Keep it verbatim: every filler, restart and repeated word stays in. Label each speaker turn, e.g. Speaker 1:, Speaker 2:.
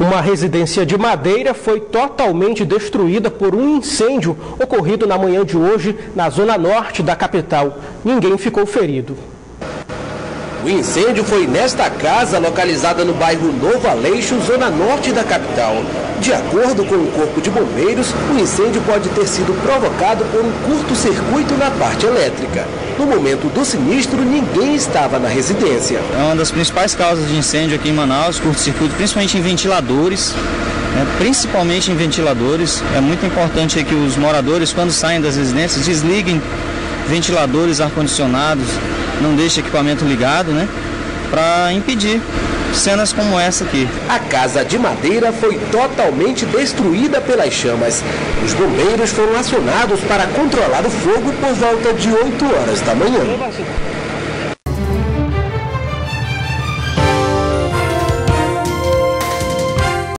Speaker 1: Uma residência de Madeira foi totalmente destruída por um incêndio ocorrido na manhã de hoje na zona norte da capital. Ninguém ficou ferido.
Speaker 2: O incêndio foi nesta casa, localizada no bairro Novo Aleixo, zona norte da capital. De acordo com o Corpo de Bombeiros, o incêndio pode ter sido provocado por um curto-circuito na parte elétrica. No momento do sinistro, ninguém estava na residência.
Speaker 3: É uma das principais causas de incêndio aqui em Manaus, curto-circuito, principalmente em ventiladores. Né, principalmente em ventiladores. É muito importante que os moradores, quando saem das residências, desliguem ventiladores, ar-condicionados, não deixem equipamento ligado, né, para impedir cenas como essa aqui.
Speaker 2: A casa de madeira foi totalmente destruída pelas chamas. Os bombeiros foram acionados para controlar o fogo por volta de oito horas da manhã.